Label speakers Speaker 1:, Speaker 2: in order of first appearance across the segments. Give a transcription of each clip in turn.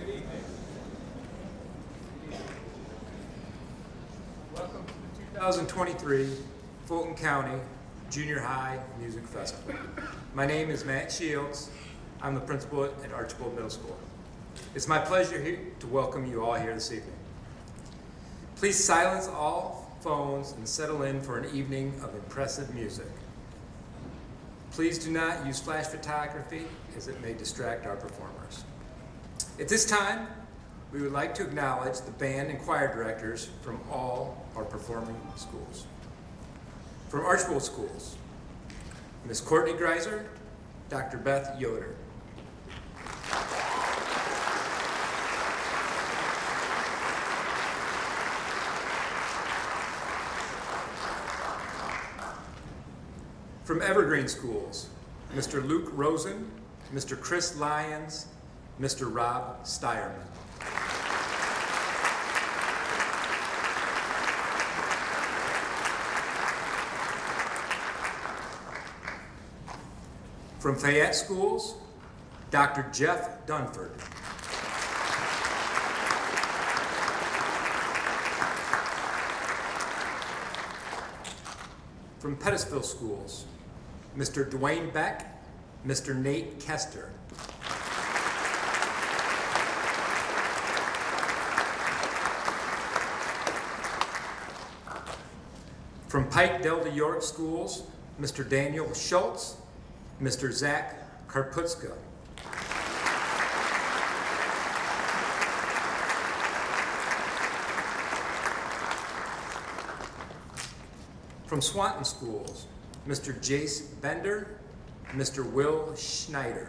Speaker 1: Good evening. Welcome to the 2023 Fulton County Junior High Music Festival. My name is Matt Shields. I'm the principal at Archbold Middle School. It's my pleasure here to welcome you all here this evening. Please silence all phones and settle in for an evening of impressive music. Please do not use flash photography as it may distract our performers. At this time, we would like to acknowledge the band and choir directors from all our performing schools. From Archbold Schools, Ms. Courtney Greiser, Dr. Beth Yoder. From Evergreen Schools, Mr. Luke Rosen, Mr. Chris Lyons, Mr. Rob Steyerman. From Fayette Schools, Dr. Jeff Dunford. From Pettisville Schools, Mr. Dwayne Beck, Mr. Nate Kester. From Pike Delta York Schools, Mr. Daniel Schultz, Mr. Zach Karputska. From Swanton Schools, Mr. Jace Bender, Mr. Will Schneider.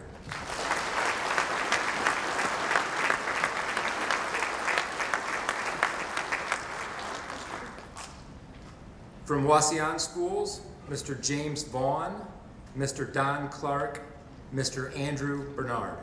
Speaker 1: From Wauseon Schools, Mr. James Vaughn, Mr. Don Clark, Mr. Andrew Bernard.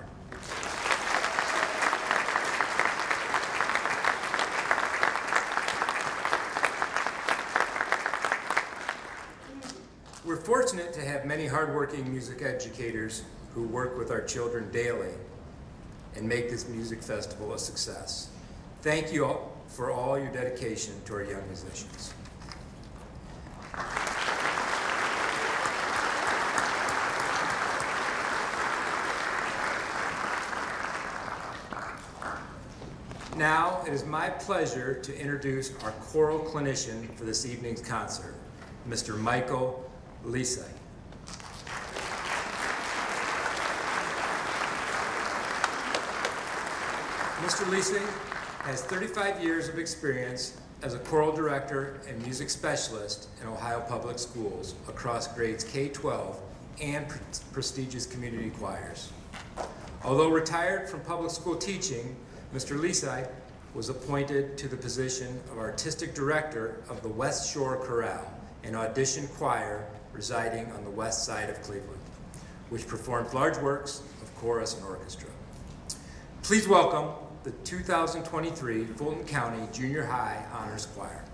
Speaker 1: We're fortunate to have many hardworking music educators who work with our children daily and make this music festival a success. Thank you all for all your dedication to our young musicians. Now, it is my pleasure to introduce our choral clinician for this evening's concert, Mr. Michael Lisa. Mr. Leasing has 35 years of experience as a choral director and music specialist in Ohio Public Schools across grades K-12 and prestigious community choirs. Although retired from public school teaching, Mr. Lisa was appointed to the position of Artistic Director of the West Shore Chorale, an audition choir residing on the west side of Cleveland, which performed large works of chorus and orchestra. Please welcome the 2023 Fulton County Junior High Honors Choir.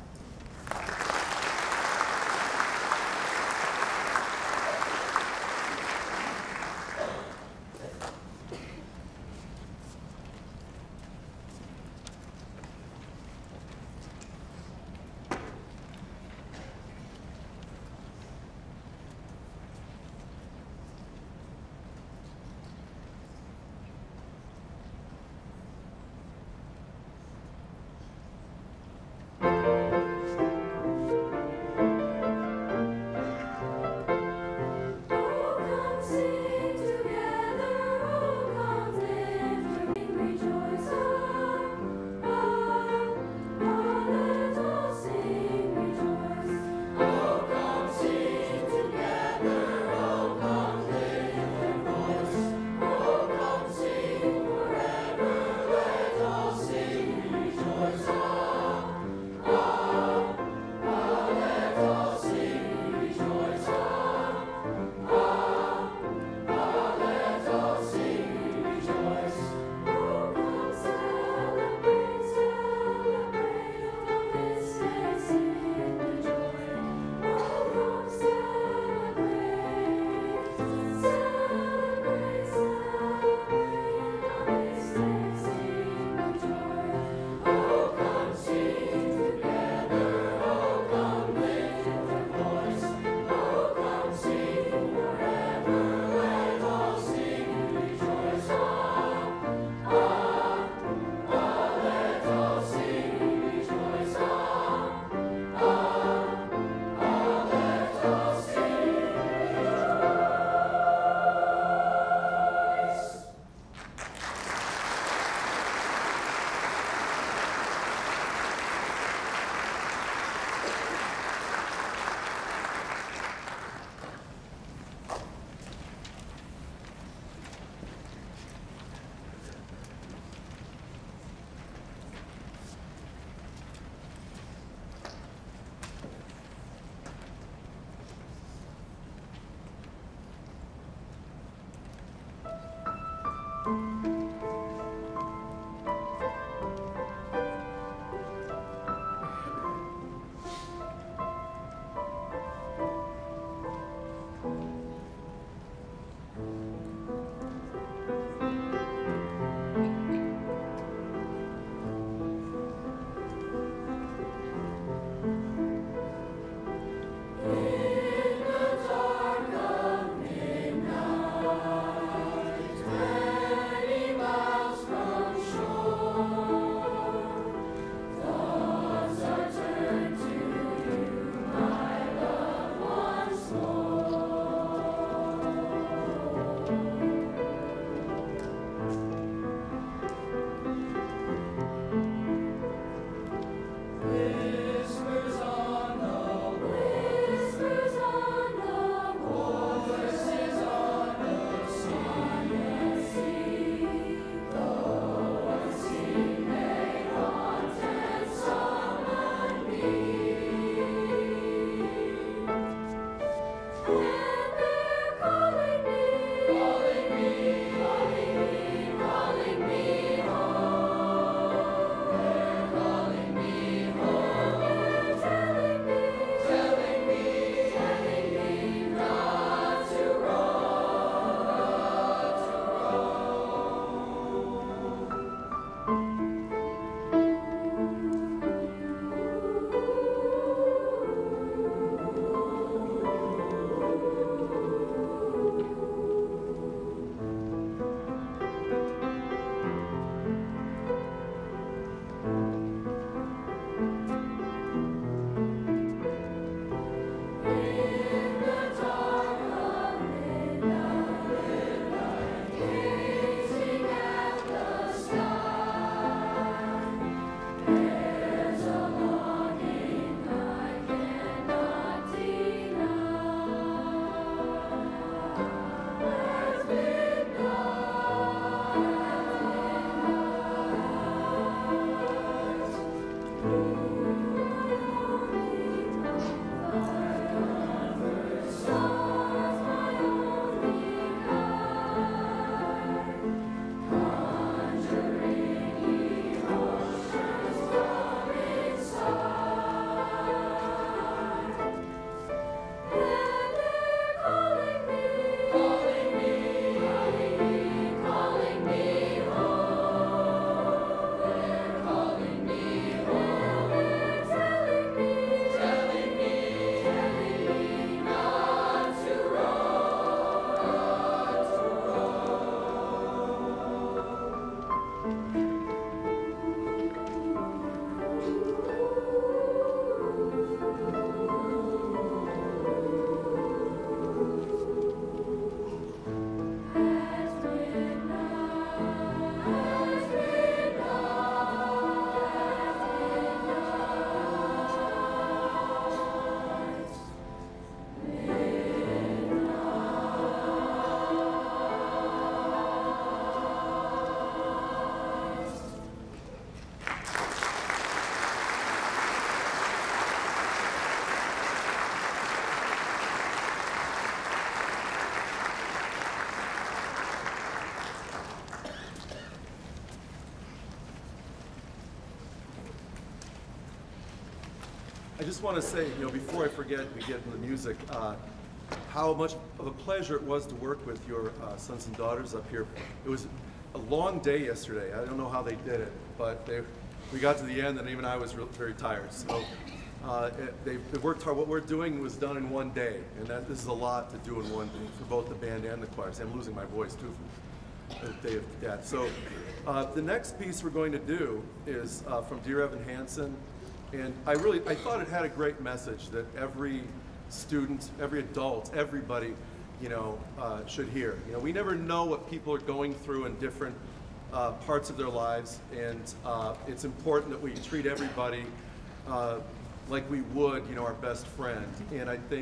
Speaker 2: I just want to say, before I forget, we get into the music, how much of a pleasure it was to work with your sons and daughters up here. It was a long day yesterday. I don't know how they did it, but we got to the end, and even I was very tired. So they worked hard. What we're doing was done in one day, and this is a lot to do in one day for both the band and the choir. I'm losing my voice too from the day of that. So the next piece we're going to do is from Dear Evan Hansen, and I thought it had a great message that every student, every adult, everybody, should hear. We never know what people are going through in different parts of their lives, and it's important that we treat everybody like we would, our best friend. And I think,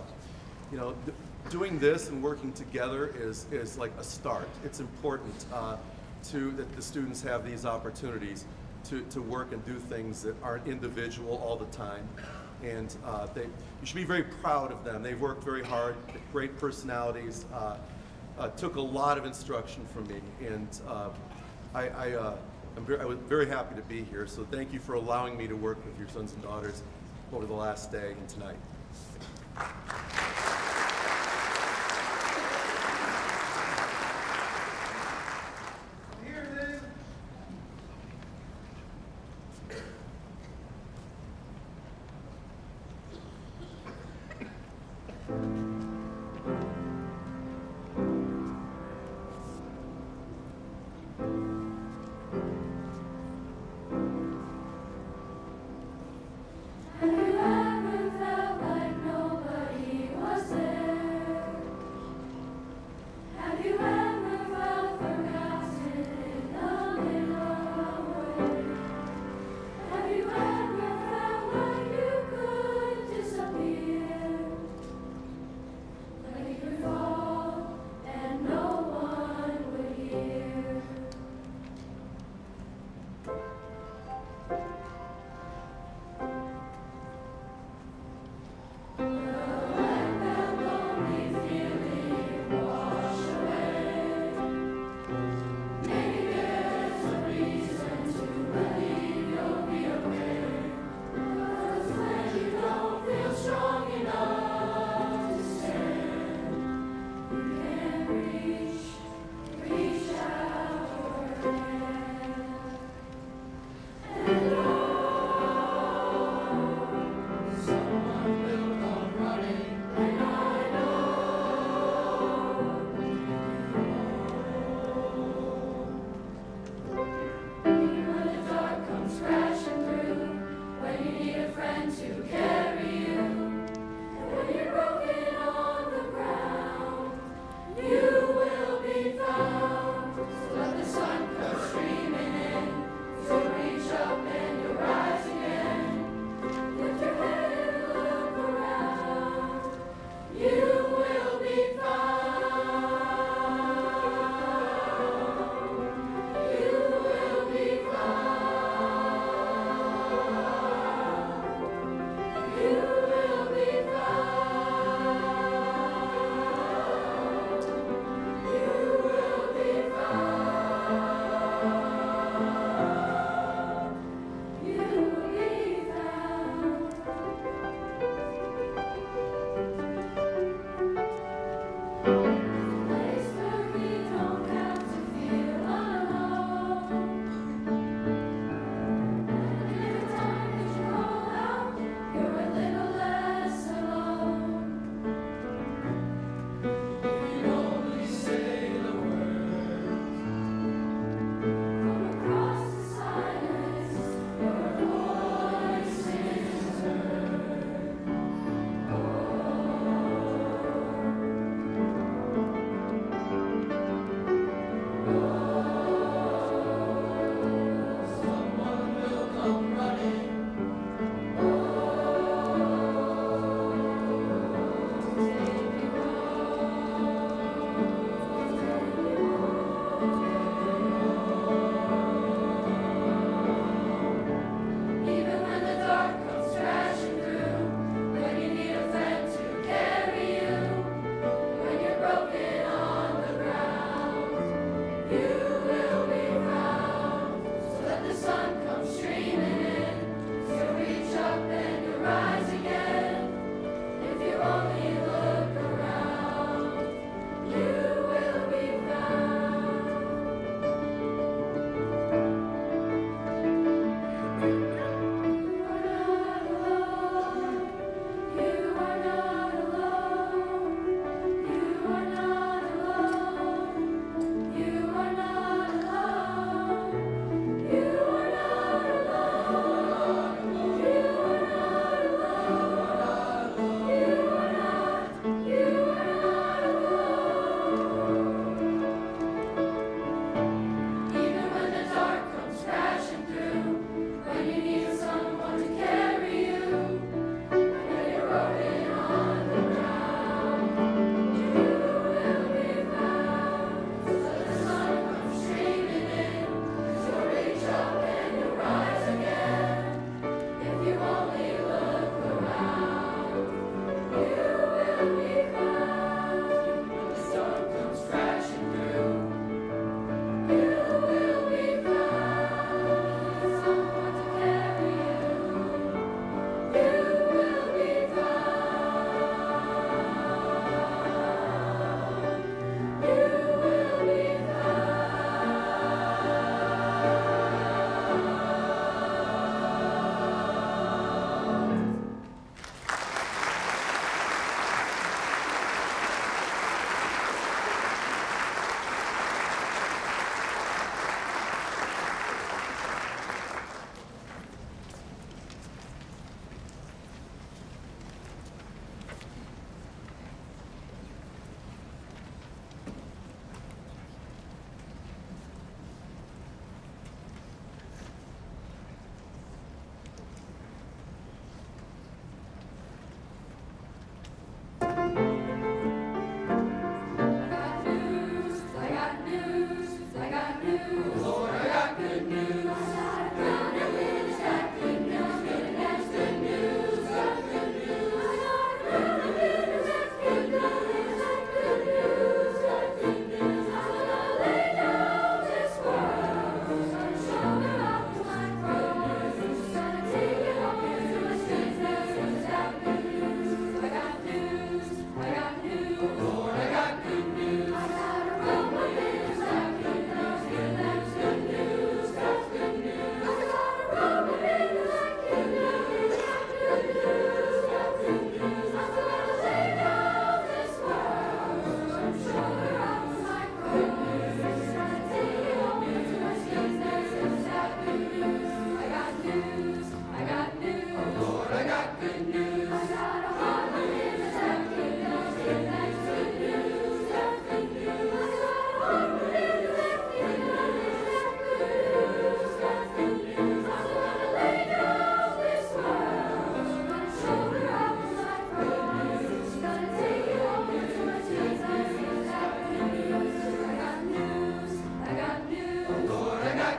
Speaker 2: doing this and working together is like a start. It's important that the students have these opportunities to work and do things that aren't individual all the time. And you should be very proud of them. They've worked very hard, great personalities, took a lot of instruction from me, and I was very happy to be here. So thank you for allowing me to work with your sons and daughters over the last day and tonight.
Speaker 3: Have you ever felt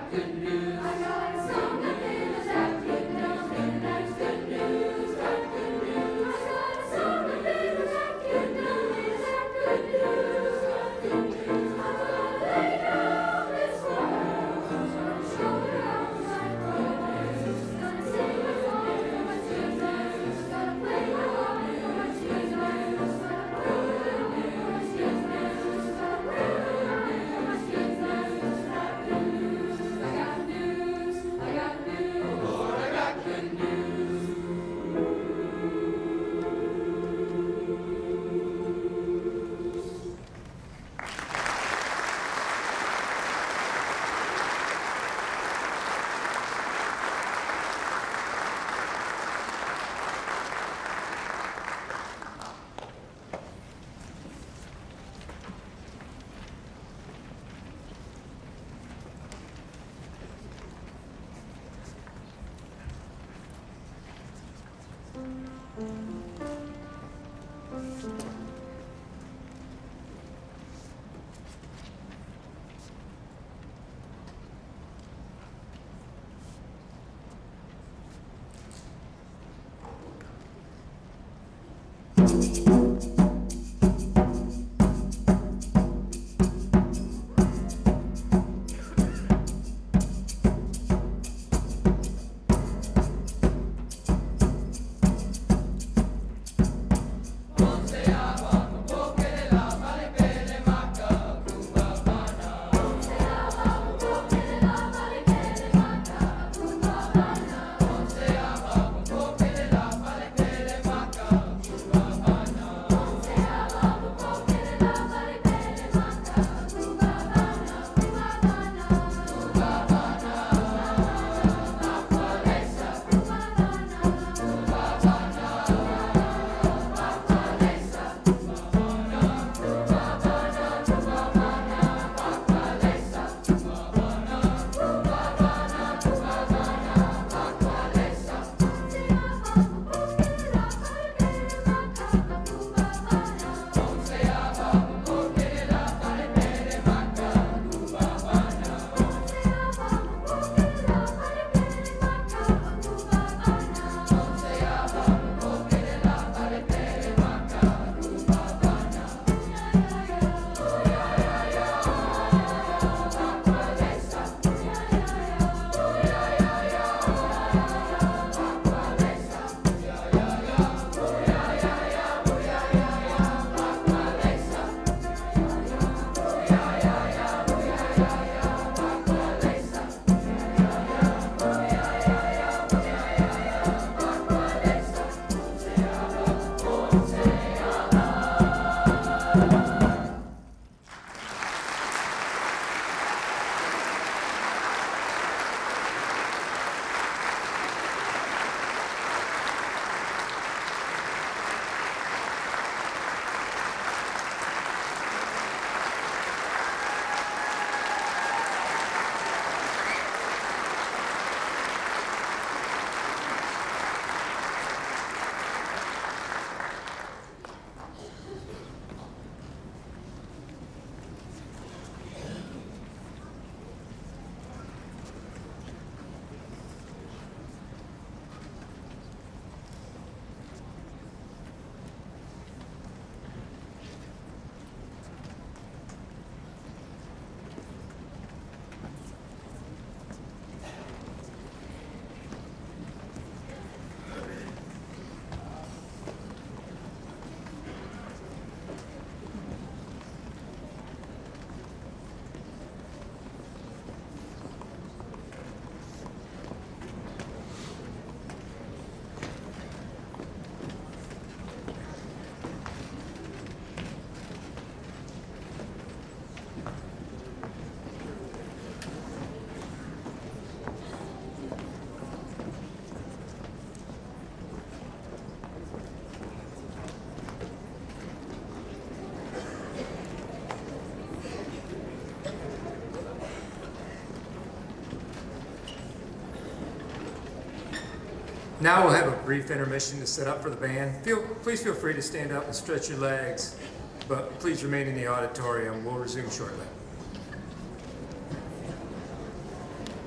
Speaker 1: Now we'll have a brief intermission to set up for the band. Please feel free to stand up and stretch your legs, but please remain in the auditorium. We'll resume shortly.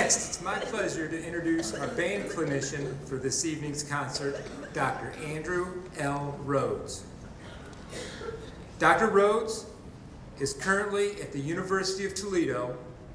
Speaker 1: Next, it's my pleasure to introduce our band clinician for this evening's concert, Dr. Andrew L. Rhodes. Dr. Rhodes is currently at the University of Toledo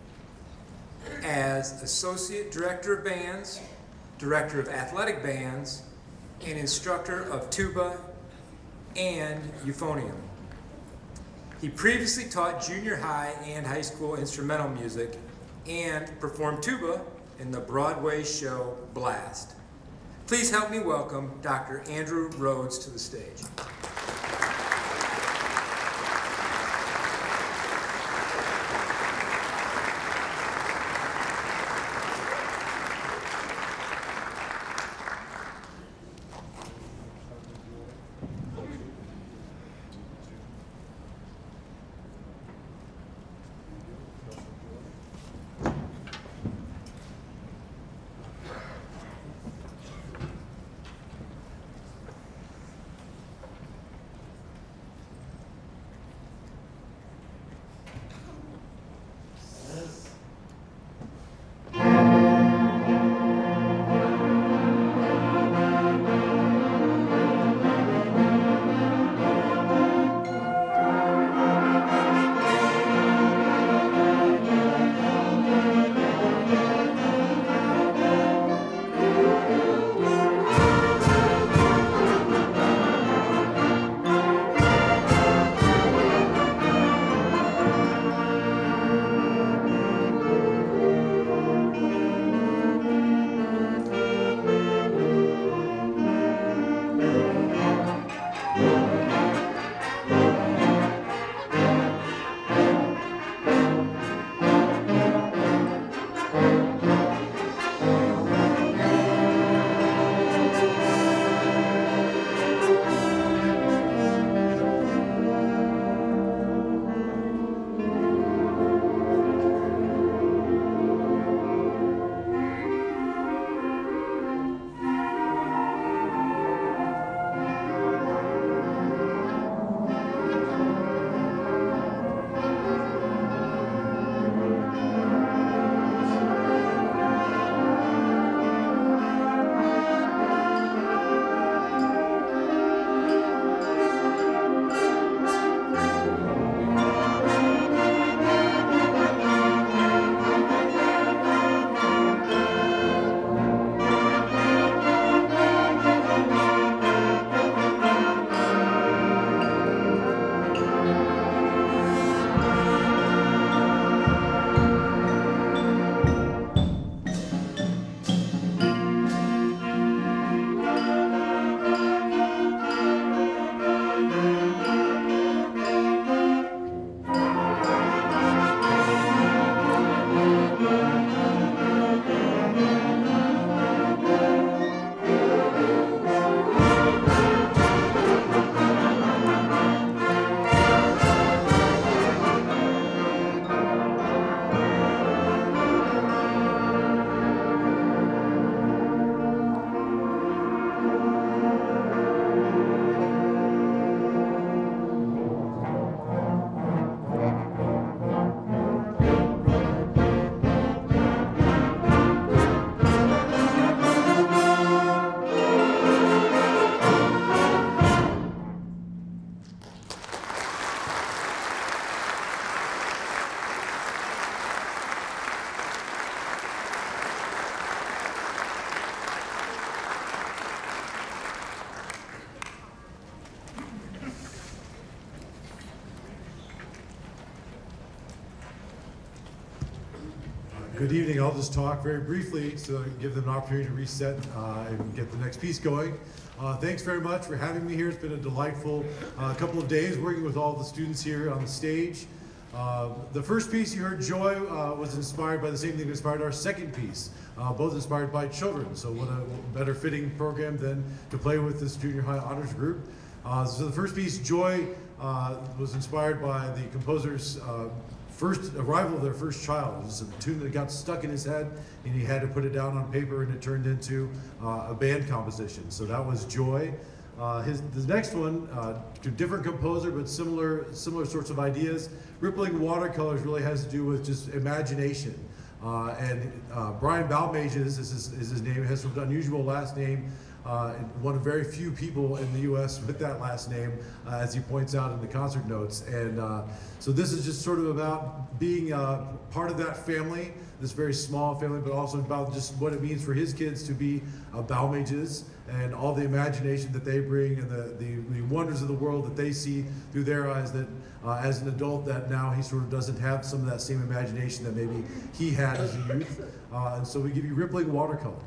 Speaker 1: as Associate Director of Bands, Director of Athletic Bands, and instructor of tuba and euphonium. He previously taught junior high and high school instrumental music and performed tuba in the Broadway show Blast. Please help me welcome Dr. Andrew Rhodes to the stage.
Speaker 3: Good evening. I'll just talk very briefly so I can give them an opportunity to reset and get the next piece going. Thanks very much for having me here. It's been a delightful couple of days working with all the students here on the stage. The first piece you heard, Joy, was inspired by the same thing that inspired our second piece, both inspired by children. So what a better fitting program than to play with this junior high honors group. So the first piece, Joy, was inspired by the composer's first arrival of their first child. It was a tune that got stuck in his head and he had to put it down on paper and it turned into a band composition. So that was Joy. The next one, to different composer but similar sorts of ideas. Rippling Watercolors really has to do with just imagination. Brian Balmages is his name. He has an unusual last name. One of very few people in the U.S. with that last name, as he points out in the concert notes. And so this is just sort of about being part of that family, this very small family, but also about just what it means for his kids to be Balmages and all the imagination that they bring and the wonders of the world that they see through their eyes, that as an adult that now he sort of doesn't have some of that same imagination that maybe he had as a youth. And so we give you rippling watercolors.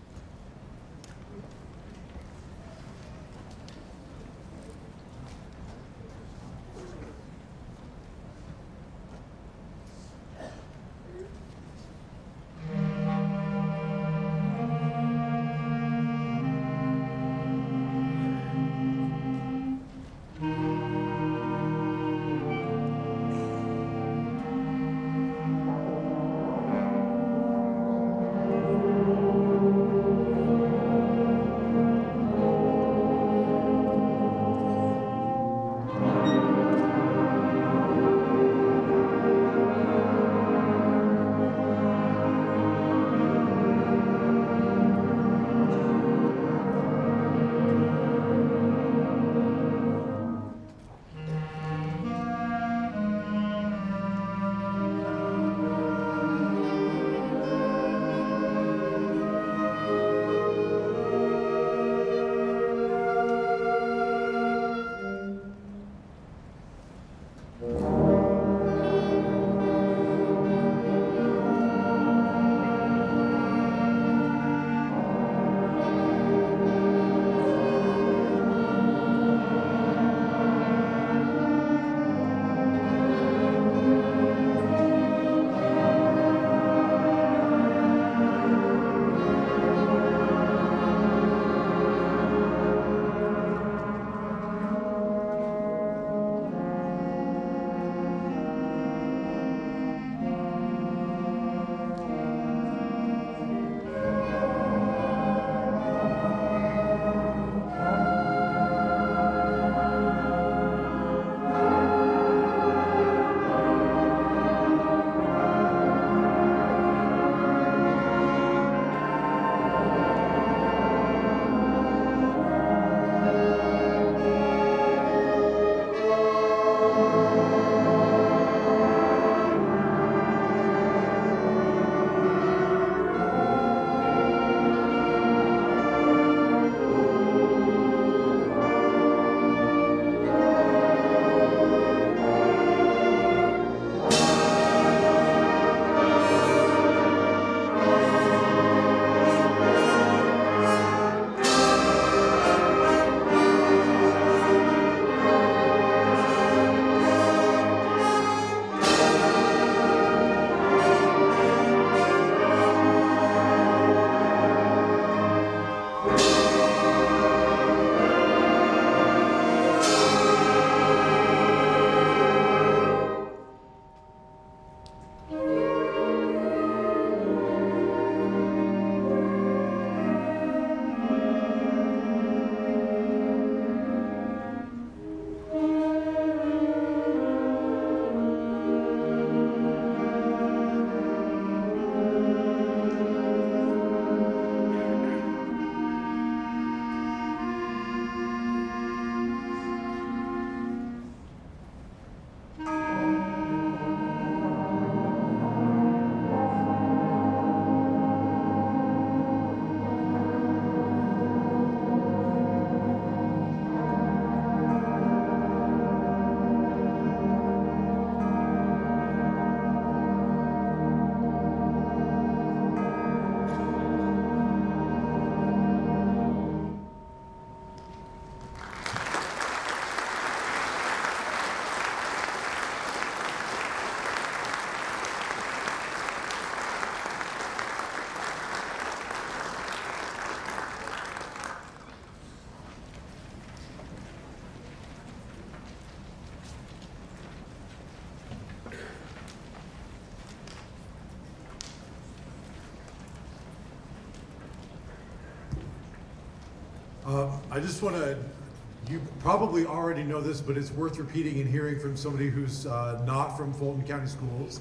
Speaker 3: I just want to, you probably already know this, but it's worth repeating and hearing from somebody who's not from Fulton County Schools.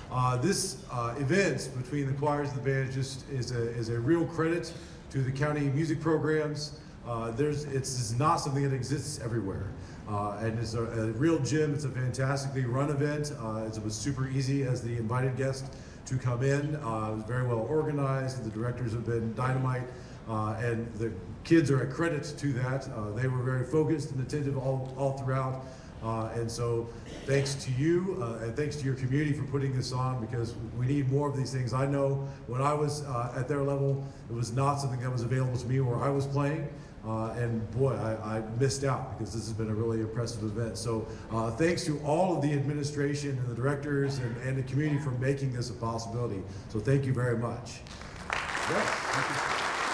Speaker 3: This event between the choirs and the band just is a real credit to the county music programs. It's not something that exists everywhere. And it's a real gem. It's a fantastically run event. It was super easy as the invited guest to come in. It was very well organized. The directors have been dynamite. And the kids are a credit to that. They were very focused and attentive all throughout. And so thanks to you and thanks to your community for putting this on, because we need more of these things. I know when I was at their level, it was not something that was available to me where I was playing. And boy, I missed out because this has been a really impressive event. So thanks to all of the administration and the directors and the community for making this a possibility. So thank you very much. Yeah, thank you.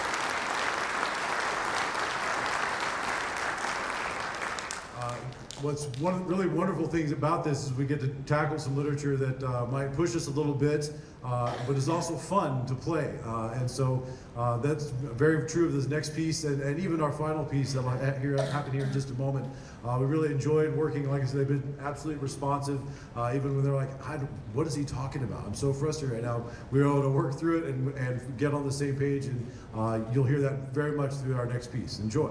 Speaker 3: What's one really wonderful things about this is we get to tackle some literature that might push us a little bit, but is also fun to play. And so that's very true of this next piece and even our final piece that will happen here in just a moment. We really enjoyed working. Like I said, they've been absolutely responsive, even when they're like, what is he talking about? I'm so frustrated right now. We were able to work through it and get on the same page, and you'll hear that very much through our next piece. Enjoy.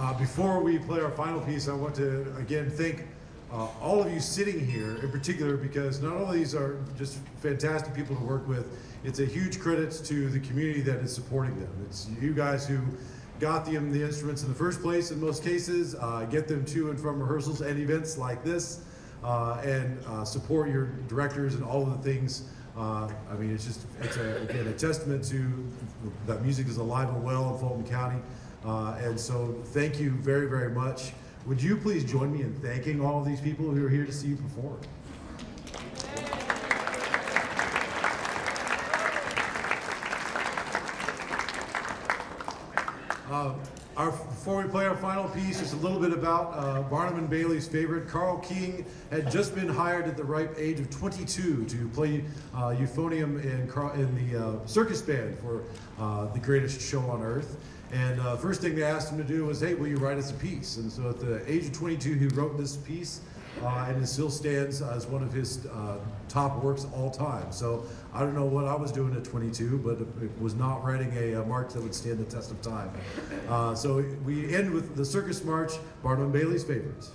Speaker 3: Before we play our final piece, I want to again thank all of you sitting here in particular, because not only these are just fantastic people to work with, it's a huge credit to the community that is supporting them. It's you guys who got them the instruments in the first place in most cases, get them to and from rehearsals and events like this, and support your directors and all of the things. I mean, it's again a testament to that music is alive and well in Fulton County. And so thank you very, very much. Would you please join me in thanking all of these people who are here to see you perform? Before we play our final piece, just a little bit about Barnum and Bailey's favorite. Carl King had just been hired at the ripe age of 22 to play euphonium in the circus band for The Greatest Show on Earth. And first thing they asked him to do was, hey, will you write us a piece? And so at the age of 22, he wrote this piece, and it still stands as one of his top works all time. So I don't know what I was doing at 22, but it was not writing a march that would stand the test of time. So we end with the Circus March, Barnum and Bailey's favorites.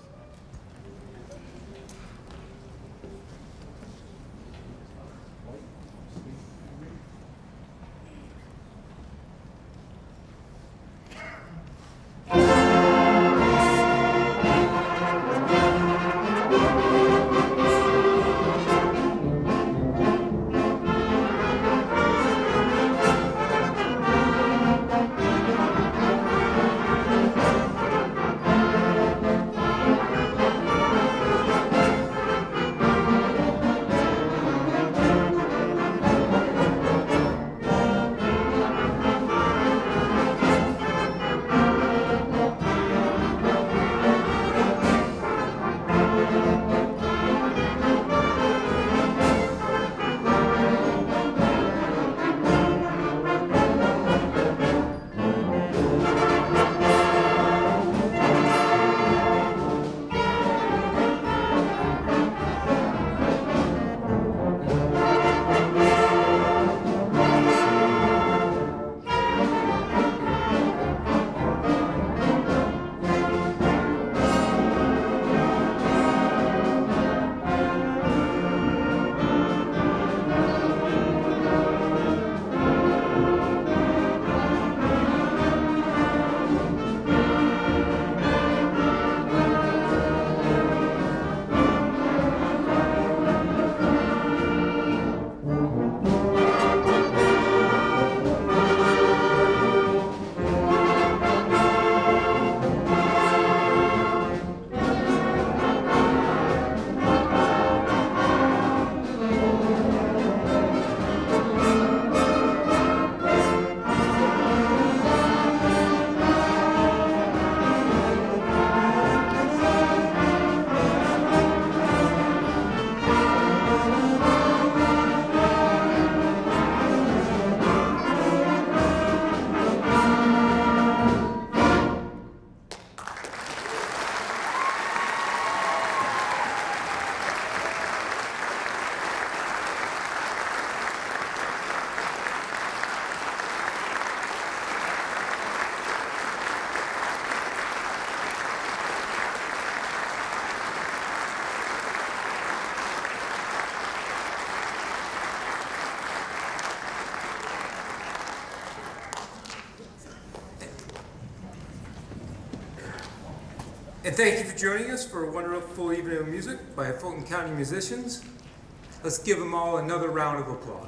Speaker 1: And thank you for joining us for a wonderful evening of music by Fulton County musicians. Let's give them all another round of applause.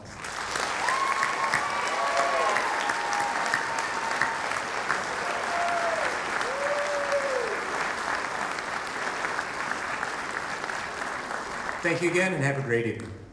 Speaker 1: Thank you again and have a great evening.